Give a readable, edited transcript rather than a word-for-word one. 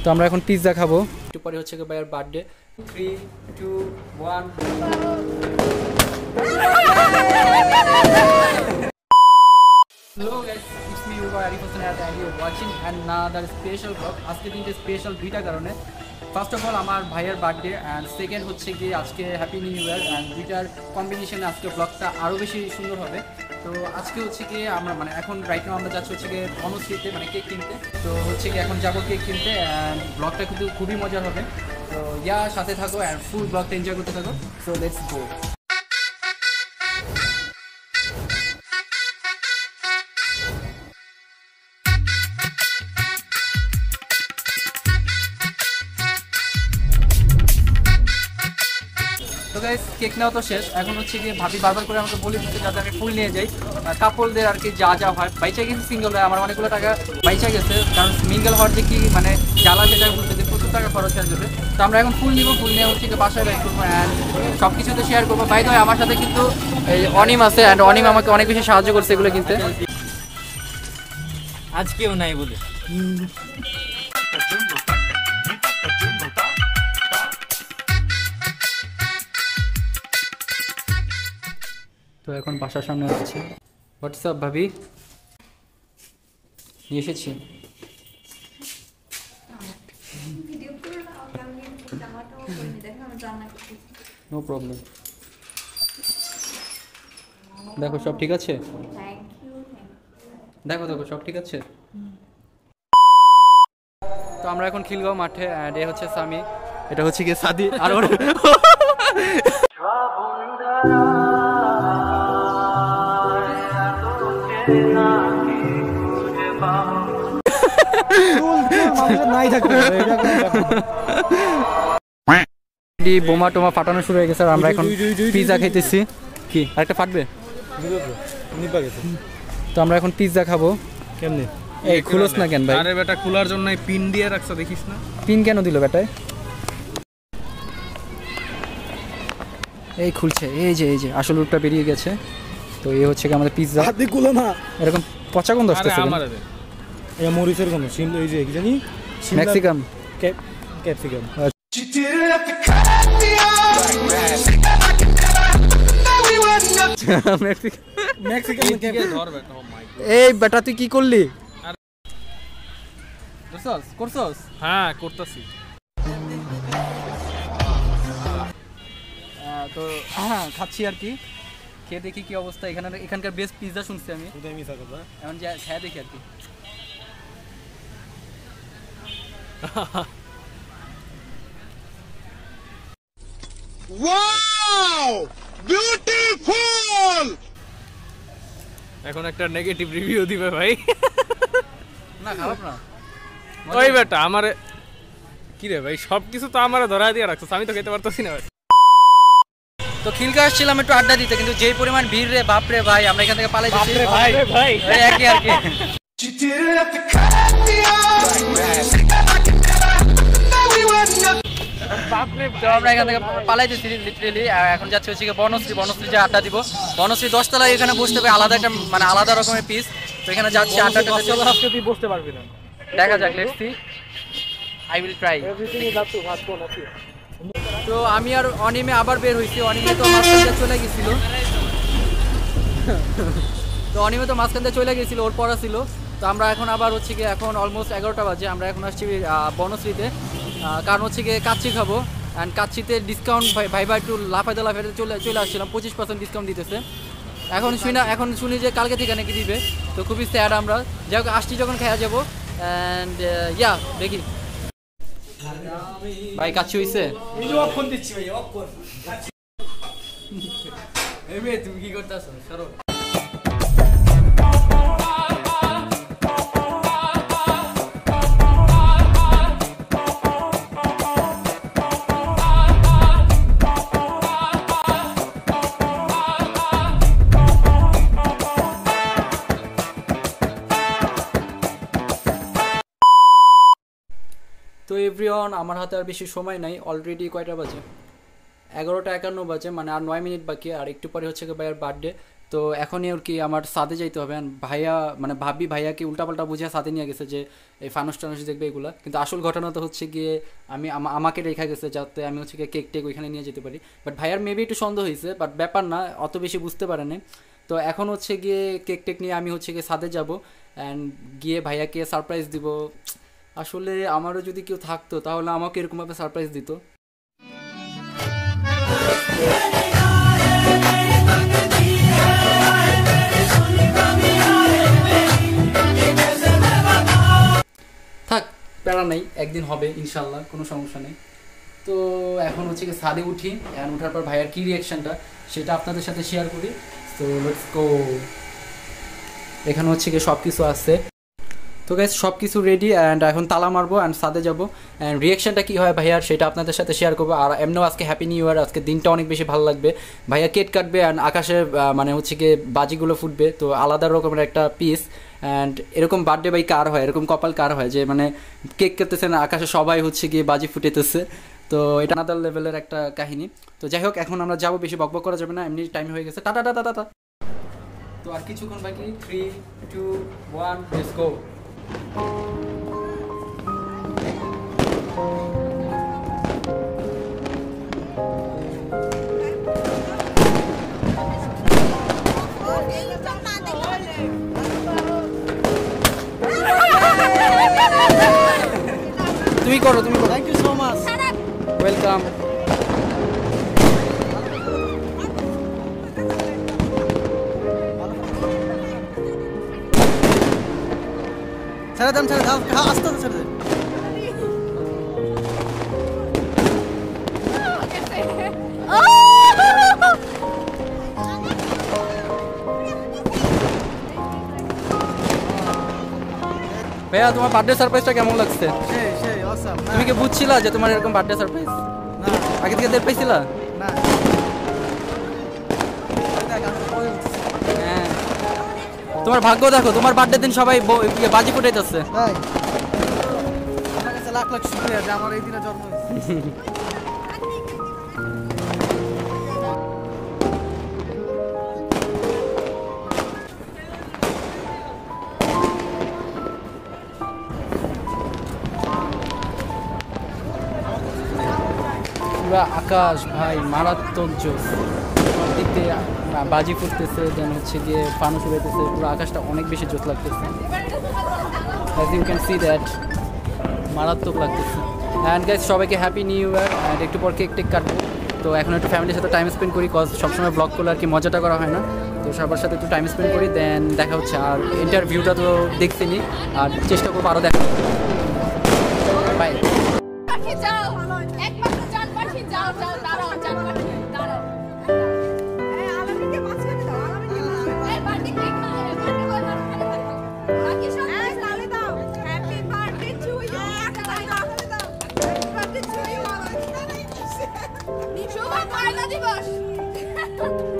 তো আমরা এখন পিৎজা খাবো, একটু পরে হচ্ছে ভাইয়ের birthday. 3, 2, 1। Hello guys, it's me Uba Arif Hossain and you're watching another special vlog. আজকে দিনটা স্পেশাল দুইটা কারণে। ফার্স্ট অফ অল আমার ভাইয়ের বার্থডে অ্যান্ড সেকেন্ড হচ্ছে কি আজকে হ্যাপি নিউ ইয়ার অ্যান্ড দুইটার কম্বিনেশনে আজকে ব্লগটা আরও বেশি সুন্দর হবে। তো আজকে হচ্ছে কি আমরা মানে এখন রাইট নাও আমরা যাচ্ছি হচ্ছে গিয়ে বনশ্রীতে মানে কেক কিনতে। তো হচ্ছে কি এখন যাবো কেক কিনতে অ্যান্ড ব্লগটা কিন্তু খুবই মজার হবে। তো সাথে থাকো অ্যান্ড ফুল ব্লগটা এনজয় করতে থাকো। So let's go. তো গাইস কেক নেওয়া তো শেষ, এখন হচ্ছে গিয়ে ভাবি বারবার করে আমাকে বলে দিচ্ছে যাতে আমি ফুল নিয়ে যাই। কাপলদের আর কি যা যা হয় বাইচা গেছে, সিঙ্গেল হয় আমার অনেকগুলো টাকা বাইচা গেছে, কারণ সিঙ্গেল হওয়ার যে কি মানে জ্বালা যেটা বলতে যে প্রচুর টাকা খরচ হয়ে যাবে। তো আমরা এখন ফুল নিব, ফুল নিয়ে হচ্ছে গিয়ে বাসায় ব্যাক করবো অ্যান্ড সব কিছুতে শেয়ার করবো। বাই দ্য ওয়ে আমার সাথে কিন্তু এই অনিম আছে অ্যান্ড অনিম আমাকে অনেক বেশি সাহায্য করছে এগুলো কিনতে। আজকেও নাই বলে তো এখন বাসার সামনে আসছে। হোয়াটসঅ্যাপ ভাবি, নিয়ে এসেছি। নো প্রবলেম, দেখো সব ঠিক আছে, দেখো দেখো সব ঠিক আছে। তো আমরা এখন খিলগাঁও মাঠে অ্যান্ড এ হচ্ছে সামি, এটা হচ্ছে গিয়ে সাদি আর ওর বোমা টোমা ফাটানো শুরু হয়ে গেছে আর আমরা এখন পিৎজা খাইতেছি। কি আরেকটা ফাটবে? তো আমরা এখন পিৎজা খাবো। কেমনে? এই খুলস না কেন ভাই? আরে বেটা খোলার জন্য পিন দিয়ে রাখছ দেখিস না? পিন কেন দিল বেটায়? এই খুলছে, এই যে আসল রূপটা বেরিয়ে গেছে। তো এই হচ্ছে কি আমাদের পিৎজা। হাত দিয়ে খুলো না, এরকম পচা গন্ধ আসতেছে। আমারে এই মরিচের গন্ধ, এই যে কি জানি ম্যাক্সিকাম ক্যাপসিকাম। এই বেটা তুই কি করলি? করছস? হ্যাঁ করতেছি। তো খাচ্ছি আর কি, খেয়ে দেখি কি অবস্থা। এখানকার বেস্ট পিৎজা শুনছি আমি, এখন যে খেয়ে দেখি আর কি। Wow! Beautiful! এখন একটা নেগেটিভ রিভিউ দিবে ভাই। না খারাপ না। ওই বেটা আমারে কি রে ভাই, সবকিছু তো আমারে ধরা দিয়ে রাখছস, আমি তো খেতে পারতেছি না ভাই। তো খিলগাঁও আসছিলাম একটু আড্ডা দিতে, কিন্তু যেই পরিমাণ ভিড় রে বাপ রে ভাই, আমরা এখান থেকে পালাই দিচ্ছি ভাই একই আর কি। আমরা এখান থেকে পালাইতেছি লিটারেলি। এখন যাচ্ছে হচ্ছে বনশ্রী যে আড্ডা দিব। বনশ্রী 10 তলায় এখানে বসতে হবে, আলাদা একটা মানে আলাদা রকমের পিস। তো এখানে যাচ্ছি আড্ডাটা, তুই বসতে পারবি না। দেখা যাক, let's see, I will try. তো আমি আর অনিমে আবার বের হয়েছি। অনিমে তো মাঝখান দিয়ে চলে গেছিল, ওর পড়া ছিল। তো আমরা এখন আবার হচ্ছে গিয়ে এখন অলমোস্ট 11টা বাজে, আমরা এখন আসছি বনশ্রীতে, কারণ হচ্ছে গিয়ে কাচ্চি খাবো। অ্যান্ড কাচ্চিতে ডিসকাউন্ট ভাইবা একটু লাফাইতে চলে আসছিলাম, 25% ডিসকাউন্ট দিতেছে। এখন শুনি যে কালকে থেকে নাকি দিবে। তো খুবই স্যাড আমরা, যাই হোক আসছি যখন খেয়া যাবো। অ্যান্ড দেখি ভাই কাচ্চি হইছে। তুমি কি করতেছো? সরো। তো এভরিওয়ান, আমার হাতে আর বেশি সময় নাই, অলরেডি কয়টা বাজে? 11টা 51 বাজে, মানে আর 9 মিনিট বাকি। আর একটু পরে হচ্ছে ভাইয়ের বার্থডে তো এখনই আর কি আমার সাথে যাইতে হবে। আর ভাইয়া মানে ভাবি ভাইয়াকে উল্টাপাল্টা বুঝে সাথে নিয়ে গেছে যে এই ফানুস টানুস দেখবে এগুলা, কিন্তু আসল ঘটনা তো হচ্ছে গিয়ে আমি আমাকে রেখা গেছে যাতে আমি হচ্ছে গিয়ে কেক টেক ওইখানে নিয়ে যেতে পারি। বাট ভাইয়ার মেবি একটু সন্দেহ হয়েছে, বাট ব্যাপার না, অত বেশি বুঝতে পারে না। তো এখন হচ্ছে গিয়ে কেক টেক নিয়ে আমি হচ্ছে গিয়ে সাথে যাব অ্যান্ড গিয়ে ভাইয়াকে সারপ্রাইজ দিব। আসলে আমারও যদি কেউ থাকতো তাহলে আমাকে এরকমভাবে সারপ্রাইজ দিত। থাক, প্যারা নেই, একদিন হবে ইনশাল্লাহ, কোনো সমস্যা নেই। তো এখন হচ্ছে কি ছাদে উঠি, অ্যান্ড ওঠার পর ভাইয়ার কী রিয়াকশানটা সেটা আপনাদের সাথে শেয়ার করি। তো লেটস গো। এখানে হচ্ছে কি সব কিছু আছে। তো গাইস সব কিছু রেডি, অ্যান্ড এখন তালা মারবো অ্যান্ড ছাদে যাবো, অ্যান্ড রিয়াকশানটা কী হয় ভাইয়ার সেটা আপনাদের সাথে শেয়ার করবো। আর এমনিও আজকে হ্যাপি নিউ ইয়ার, আজকে দিনটা অনেক বেশি ভালো লাগবে। ভাইয়া কেক কাটবে অ্যান্ড আকাশে মানে হচ্ছে গিয়ে বাজিগুলো ফুটবে, তো আলাদা রকমের একটা পিস। অ্যান্ড এরকম বার্থডে বাই কার হয়, এরকম কপাল কার হয় যে মানে কেক কাটতেছে না, আকাশে সবাই হচ্ছে গিয়ে বাজি ফুটেতেছে। তো এটা আলাদা লেভেলের একটা কাহিনী। তো যাই হোক, এখন আমরা যাবো, বেশি বকবক করা যাবে না, এমনি টাইম হয়ে গেছে। Tata tata tata. তো আর কিছুক্ষণ বাকি, 3, 2, 1, লেটস গো। তুমি করো, তুমি করো। Thank you so much. Welcome. ছেড়ে দেন, ছেড়ে দাও, আস্তে আস্তে ছেড়ে দেন। ভাইয়া তোমার বার্থডে সারপ্রাইজটা কেমন লাগছে? সেই সেই অসাম। তুমি কি বুঝছিলা যে তোমার এরকম বার্থডে সারপ্রাইজ? না আগে থেকে টের পাইছিলা? না, হ্যাঁ। তোমার ভাগ্য দেখো, তোমার বার্থডে দিন সবাই বাজি ফুটাইতেছে। তাই আমার কাছে লাখ লাখ শুকরিয়া যে আমার এই দিনে জন্ম হয়েছে। পুরো আকাশ ভাই মারাত্মক জোস, সব দিক দিয়ে বাজি ফুটতেছে, দেন হচ্ছে গিয়ে ফানুস উড়াইতেছে, পুরো আকাশটা অনেক বেশি জোস লাগতেছে। As you can see that, মারাত্মক লাগতেছে। অ্যান্ড গাইজ সবাইকে হ্যাপি নিউ ইয়ার। অ্যান্ড একটু পর কেক টেক কাটবো। তো এখন একটু ফ্যামিলির সাথে টাইম স্পেন্ড করি, কজ সবসময় ব্লগ করলে আর কি মজাটা করা হয় না। তো সবার সাথে একটু টাইম স্পেন্ড করি, দেন দেখা হচ্ছে। আর ইন্টারভিউটা তো দেখছিনি, আর চেষ্টা করবো আরও দেখা। বাই। পাখি যাও, একমাত্র জান পাখি যাও, যাও দাঁড়াও, জান পাখি দাঁড়াও। এই আলামিনকে মাঝখানে দাও, আলামিনকে মাঝখানে। এই বার্থডে কেক না, বার্থডে বয় মাঝখানে দাও। বাকি সব এই তালে দাও। Happy birthday to you. তালে দাও, তালে দাও। Happy birthday to you. শুভ মহিলা দিবস।